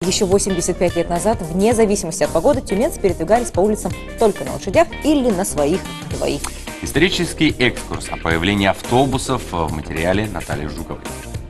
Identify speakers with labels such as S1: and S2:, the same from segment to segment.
S1: Еще 85 лет назад, вне зависимости от погоды, тюменцы передвигались по улицам только на лошадях или на своих двоих.
S2: Исторический экскурс о появлении автобусов в материале Натальи Жуковой.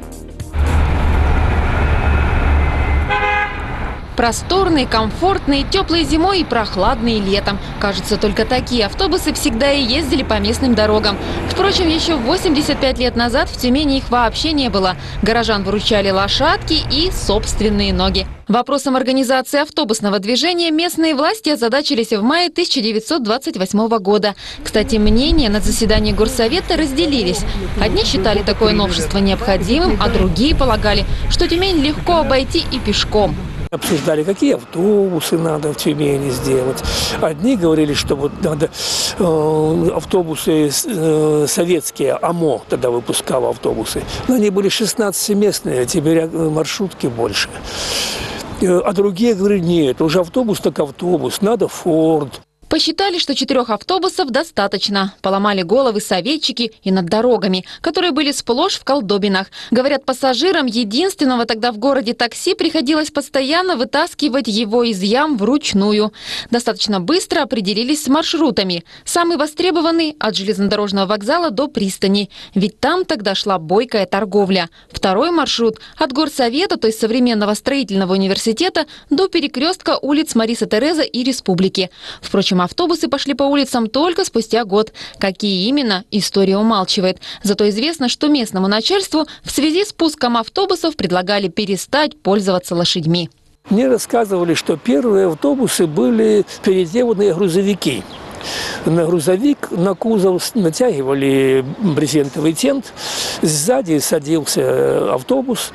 S3: Просторные, комфортные, теплые зимой и прохладные летом. Кажется, только такие автобусы всегда и ездили по местным дорогам. Впрочем, еще 85 лет назад в Тюмени их вообще не было. Горожан выручали лошадки и собственные ноги. Вопросом организации автобусного движения местные власти озадачились в мае 1928 года. Кстати, мнения на заседании горсовета разделились. Одни считали такое новшество необходимым, а другие полагали, что Тюмень легко обойти и пешком.
S4: Обсуждали, какие автобусы надо в Тюмени сделать. Одни говорили, что вот надо автобусы советские, АМО тогда выпускало автобусы. Но они были 16-местные, а теперь маршрутки больше. А другие говорили, нет, уже автобус так автобус, надо Форд.
S3: Посчитали, что 4 автобусов достаточно. Поломали головы советчики и над дорогами, которые были сплошь в колдобинах. Говорят, пассажирам единственного тогда в городе такси приходилось постоянно вытаскивать его из ям вручную. Достаточно быстро определились с маршрутами. Самый востребованный – от железнодорожного вокзала до пристани. Ведь там тогда шла бойкая торговля. Второй маршрут – от горсовета, то есть современного строительного университета, до перекрестка улиц Мариса Тереза и Республики. Впрочем, автобусы пошли по улицам только спустя год. Какие именно, история умалчивает. Зато известно, что местному начальству в связи с пуском автобусов предлагали перестать пользоваться лошадьми.
S4: Мне рассказывали, что первые автобусы были переделанные грузовики. На грузовик, на кузов натягивали брезентовый тент, сзади садился автобус,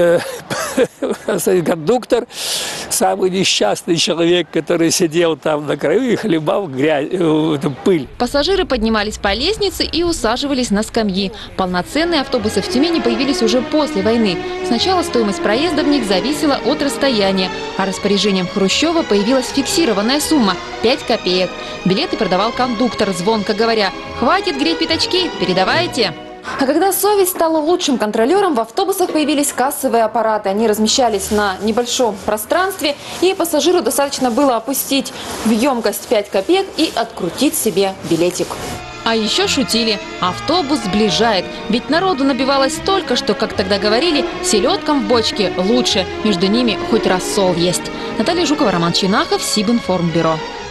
S4: кондуктор, самый несчастный человек, который сидел там на краю и хлебал пыль.
S3: Пассажиры поднимались по лестнице и усаживались на скамьи. Полноценные автобусы в Тюмени появились уже после войны. Сначала стоимость проезда в них зависела от расстояния, а распоряжением Хрущева появилась фиксированная сумма – 5 копеек. Билеты продавал кондуктор, звонко говоря: «Хватит греть пятачки, передавайте».
S1: А когда совесть стала лучшим контролером, в автобусах появились кассовые аппараты. Они размещались на небольшом пространстве, и пассажиру достаточно было опустить в емкость 5 копеек и открутить себе билетик.
S3: А еще шутили: автобус сближает. Ведь народу набивалось столько, что, как тогда говорили, селедкам в бочке лучше. Между ними хоть рассол есть. Наталья Жукова, Роман Чинахов, Сибинформбюро.